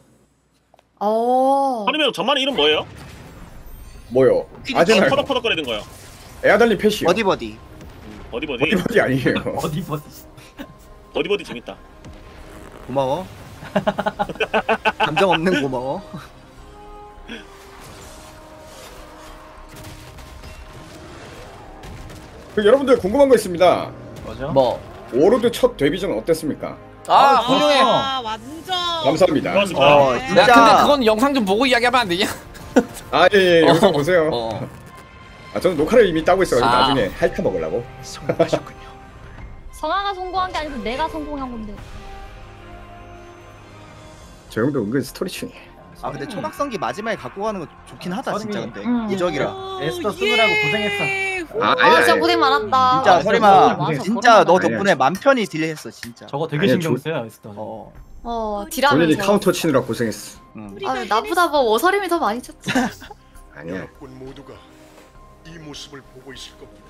서리명 전만의 이름 뭐예요? 뭐요? 아제날. 퍼덕퍼덕거리는 거요. 에아달린 패시요. 버디버디. 버디버디. 버디버디 아니에요. 어디 뭐 버디버디 재밌다. 고마워. 감정 없는 고마워. 그 여러분들 궁금한 거 있습니다. 뭐죠? 뭐? 오로드 첫 데뷔전 어땠습니까? 아 훌륭해. 아 완전. 감사합니다. 고맙습니다. 야 진짜. 근데 그건 영상 좀 보고 이야기하면 안 되냐? 아예 영상 보세요. 어. 아 저는 녹화를 이미 따고 있어가지고 아. 나중에 핥아 먹으려고. 성아가 성공한 게 아니고 내가 성공한 건데. 저 형도 은근 스토리충이. 아 근데 초각성기 마지막에 갖고 가는 거 좋긴 하다 진짜 근데. 음. 이적이라. 에스더 쓰느라고 고생했어. 아 아 진짜 고생 많았다. 진짜 아, 서리마 와서 진짜 너 아니야. 덕분에 맘 편히 딜했어 진짜. 저거 되게 아니야, 신경 조- 써요 에스더. 어. 본인이 딜하면서. 카운터 치느라 고생했어. 응. 아 나보다 뭐 오서림이 더 많이 쳤지. 아니야. 여러분 모두가 이 모습을 보고 있을 겁니다.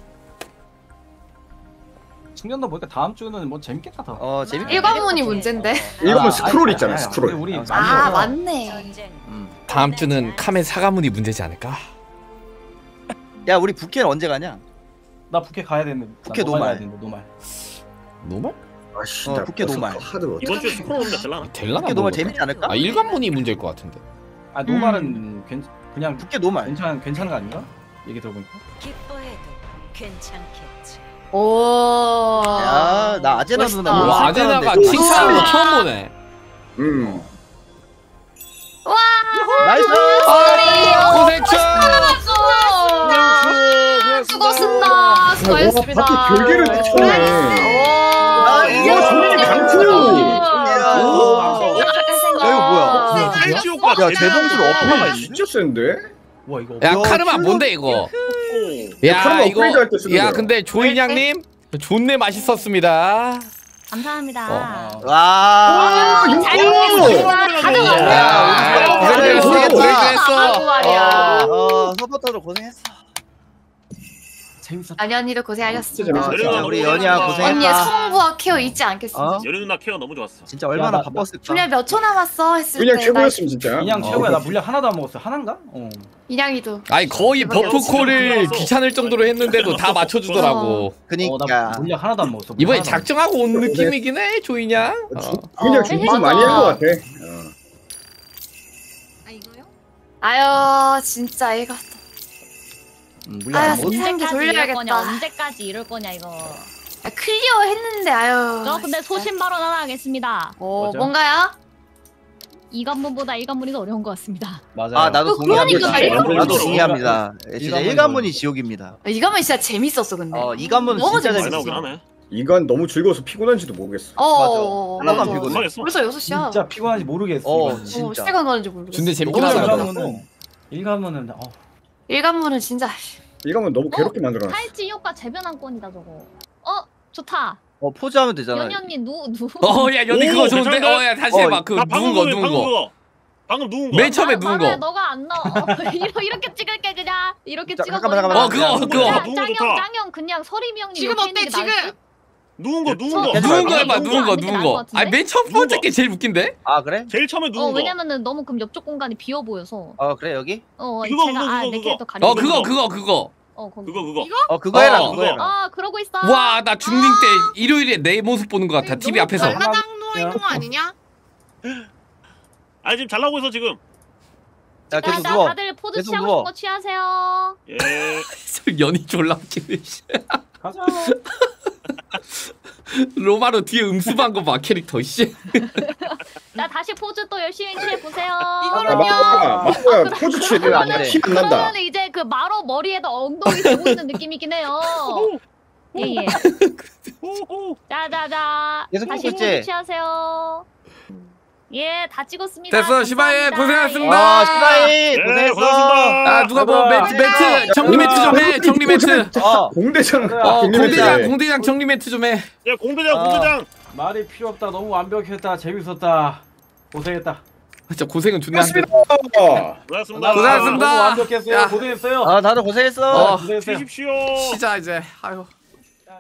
숙련도 보니까 다음 주는 뭐 재밌겠다 더. 재밌게. 일관문이 문제인데. 이거는 아, 스크롤 아니, 있잖아 아니, 스크롤. 우리 많이 아 해서. 맞네. 다음 주는 카멘 사과문이 문제지 않을까? 야 우리 부캐는 언제 가냐? 나 부캐 가야 되는데. 나 부캐 노말 노말. 가야 되는데 노말. 노말? 아씨 어, 나 부캐 벌써 노말. 하드 어떡해. 이번 주에 스크롤 온다 될라나? 될라나? 부캐 노말 모르겠다. 재밌지 않을까? 아 일관문이 문제일 것 같은데. 아 노말은 그냥 부캐 노말. 괜찮은 거 아닌가? 얘기 들어보니까. 기뻐해도 괜찮겠지. 오. 야나 아제나 누나. 멋있다. 뭐 와 생각하는데 아제나가 좀 칭찬하는 거 있어. 처음 보네. 나이스. 고생쳐. 수고했습니다. 수고했습니다. 와, 밖에 결계를 다 쳤네. 아, 이거 종이 강투. 뭐야? 헬지 효과. 야 대동술 어퍼가 있네. 진짜 센데? 와 이거. 야 야, 카르마 킬러- 뭔데 이거? 카르마 야 이거 업그레이드 할때 쓰는 야 거야. 근데 조인양님 존내 맛있었습니다. 감사합니다. 와. 잘 먹겠습니다. 다들 야 고생했어. 고생했어. 아이고 말이야. 서포터도 고생했어. 재밌었다. 연연이도 고생하셨습니다. 진짜 재밌었어. 우리 연희야 언니의 고생했다. 성부와 케어 잊지 않겠습니다. 어? 여리 누나 케어 너무 좋았어. 진짜 얼마나 야, 나- 바빴을까. 분야 몇 초 남았어 했을 그냥 때 최고였으면 진짜. 그냥 최고야. 나 물약 하나도 안 먹었어. 하나인가? 어. 인양이도. 아니 거의 버프콜을 없어. 귀찮을 정도로 했는데도 다 맞춰주더라고. 그니까. 나 물약 하나도 안 먹었어. 이번에 물약 하나도 안 작정하고 온 느낌이긴 해 조인양. 그냥 준비 좀 많이 한 것 같아. 아 이거요? 아유 진짜 이거. 물약 안 아유, 먹었어. 세상에 언제까지 돌려야겠다. 이럴 거냐? 언제까지 이럴 거냐 이거. 아, 클리어 했는데 아유. 저 근데 소신 발언 하나 하겠습니다. 뭐죠? 뭔가요? 이관문보다 일관문이 더 어려운 것 같습니다. 맞아요. 아 나도 그러니까 동의합니다. 나도 말이야. 동의합니다. 진짜 일관문이 일관문이 지옥입니다. 이거면 진짜 재밌었어 근데. 이관문 너무 진짜 많이 재밌었어. 나오긴 재밌었어. 하네. 이건 너무 즐거워서 피곤한지도 모르겠어. 하나도 안 피곤해. 그만했어. 벌써 6시야. 진짜 피곤한지 모르겠어. 이거는. 진짜. 시간 가는지 모르겠어. 근데 재밌긴 너무 하다. 잘하더라. 일가면은 일관문은 진짜. 이거는 너무 괴롭게 만들어놨어. 탈지 효과 재변환권이다 저거. 좋다. 포즈하면 되잖아. 연연님 누. 어야 연이 그거 오, 좋은데? 괜찮은데? 어야 다시 해봐. 그 나 누운 거 누운 거. 방금 누운 거. 맨 처음에 누운 나는 거. 너가 안 넣어. 이렇게 찍을게 그냥. 이렇게 자, 찍어. 잠깐만. 그거. 짱형 그냥 서림이 형님 지금 옆에 있는 어때 게 지금? 나을 듯? 누운 거. 누운 거 해봐. 누운 거 안 되는 누운 게 거. 나을 것 아니 맨 첫 번째 게 제일 웃긴데? 아 그래? 제일 처음에 누운 거. 왜냐면은 너무 그럼 옆쪽 공간이 비어 보여서. 그래 여기? 그거, 제가 그거, 내 그거. 캐릭터 가리고. 그거. 거기. 그거. 그거 해라 어, 그거 해라. 그러고 있어. 와 나 중딩 때 일요일에 내 모습 보는 것 같아. TV 앞에서. 날마당 누워 있는 거 아니냐? 아니 지금 잘 나오고 있어 지금. 야 계속 자, 누워. 다들 포즈 계속 취하고 누워. 싶은 거 취하세요. 예. 연이 졸라 웃기네. 씨. 가자. 로마로 뒤에 음습한 거 봐 캐릭터 씨. 자, 다시 포즈 또 열심히 취해 보세요. 맞아 포즈 취해도 안 돼. 티안 난다. 그러면 이제 그 마로 머리에다 엉덩이 대고 있는 느낌이긴 해요. 예예. 자자자. 계속 다시 찍고 포즈 있지? 취하세요. 예, 다 찍었습니다. 됐어 시바예 감사합니다. 고생하셨습니다. 아 시바이 네, 고생했어. 고생하셨습니다. 아 누가 뭐 매트 정리 매트 좀 해. 정리 매트. 공대장 공대장 정리 매트 좀 해. 야 공대장. 말이 필요 없다. 너무 완벽했다. 재밌었다. 고생했다. 진짜 고생은 존나 한데. 고생하셨습니다. 고생하셨습니다. 너무 완벽했어요. 야. 고생했어요. 아 다들 고생했어. 고생했어요. 쉬십시오. 쉬자 이제. 아유.